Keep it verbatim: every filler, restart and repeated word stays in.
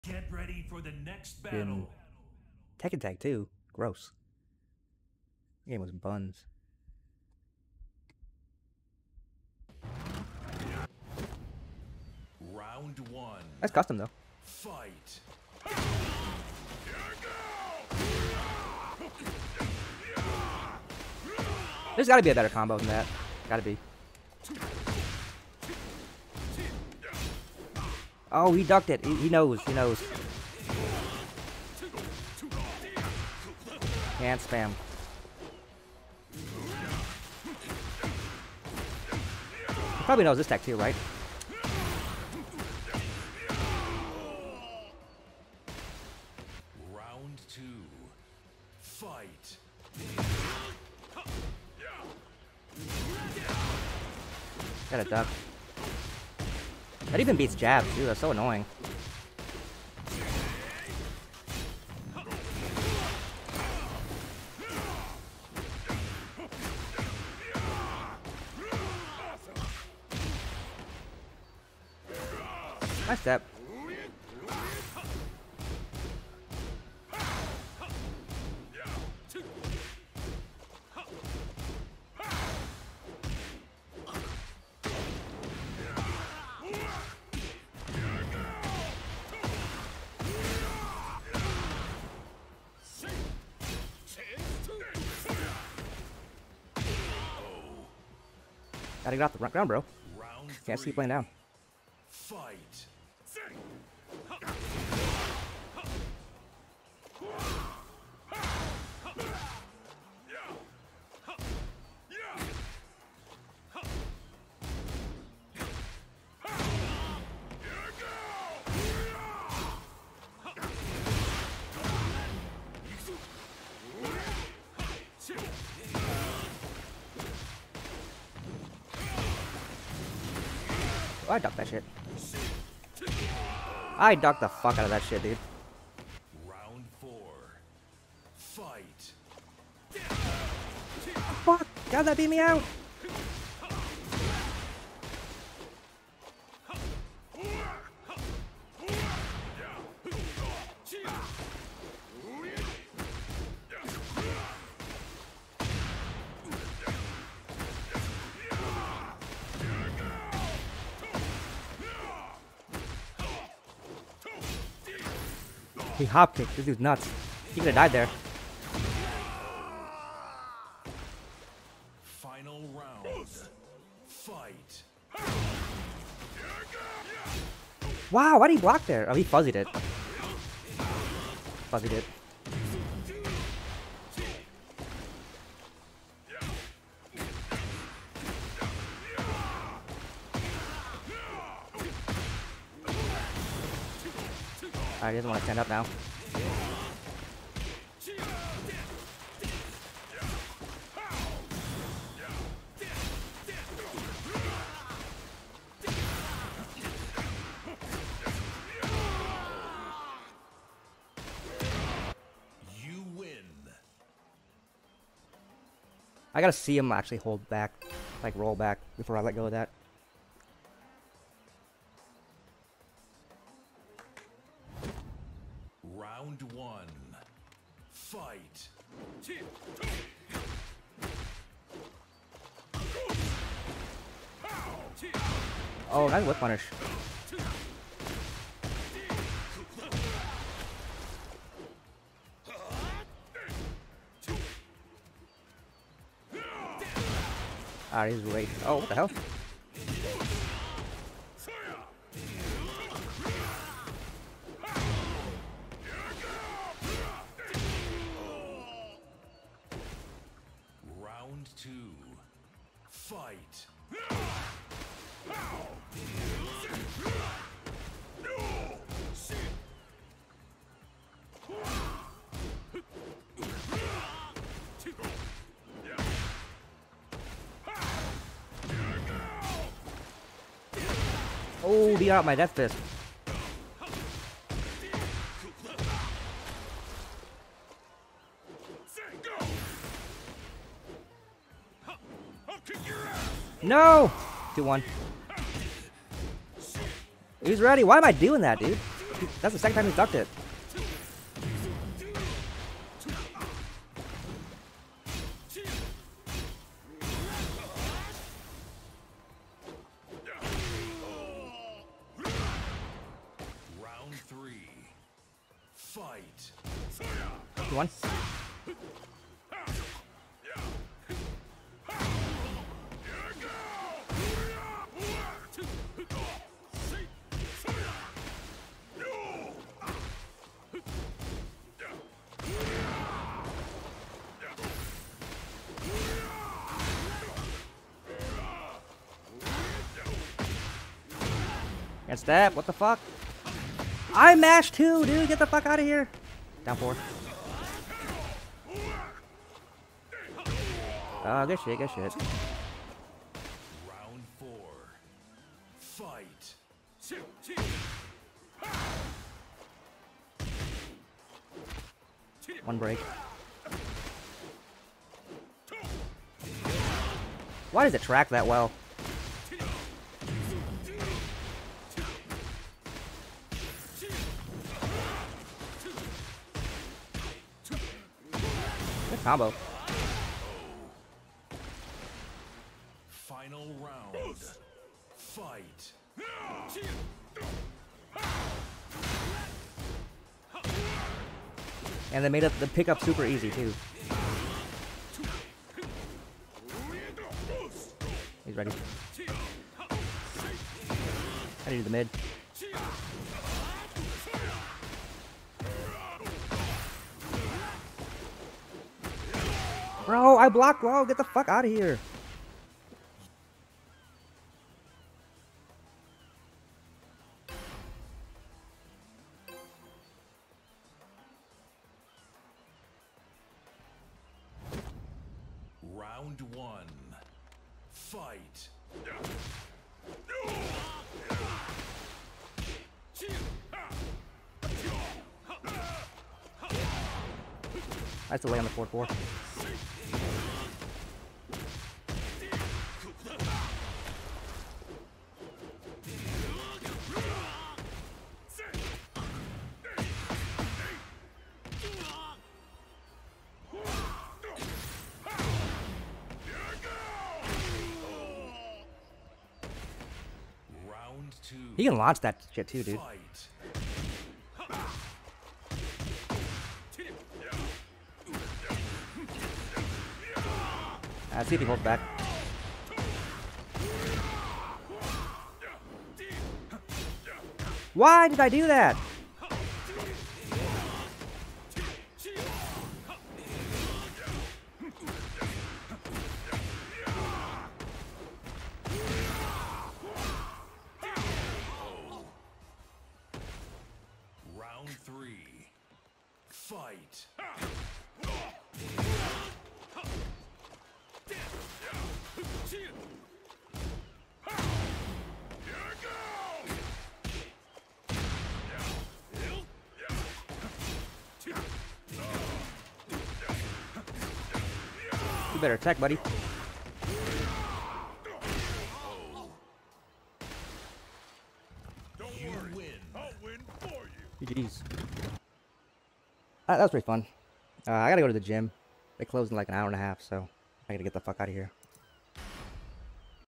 Get ready for the next In battle. Tekken Tag too. Gross. The game was buns. Round one. That's custom though. Fight. There's gotta be a better combo than that. Gotta be. Oh, he ducked it. He, he knows. He knows. Can't spam. He probably knows this tech too, right? Round two. Fight. Got a duck. That even beats jab too. That's so annoying. Nice step. Gotta get off the ground, bro. Round Can't see three. playing down. Fight. Oh, I ducked that shit. I ducked the fuck out of that shit, dude. Round four. Fight. Fuck! How'd that beat me out? He hop kicked. This dude's nuts. He could have died there. Final round. Fight. Wow, why did he block there? Oh, he fuzzied it. Fuzzied it. Alright, he doesn't want to stand up now. You win. I gotta see him actually hold back, like roll back, before I let go of that. Round one. Fight. Oh, nice whip punish. Alright, he's great. Oh, what the hell? Round two. Fight. Oh, beat out my death fist. No! two one. He's ready. Why am I doing that, dude? That's the second time he's ducked it. Round three. Fight. One. And stab, what the fuck? I mashed too, dude. Get the fuck out of here. Down four. Oh, good shit, good shit. Round four. Fight. One break. Why does it track that well? Good combo. Final round. Fight. And they made up the pickup super easy too. He's ready. I need the mid. Bro, I blocked low. Get the fuck out of here. Round one. Fight. That's the way on the four four. Round two. He can launch that shit too, dude. Fight. Uh, see if he holds back. Why did I do that? Round three. Fight. You better attack, buddy. You win. I'll win for you. G G's. Uh, that was pretty fun. Uh, I gotta go to the gym. They close in like an hour and a half, so I gotta get the fuck out of here.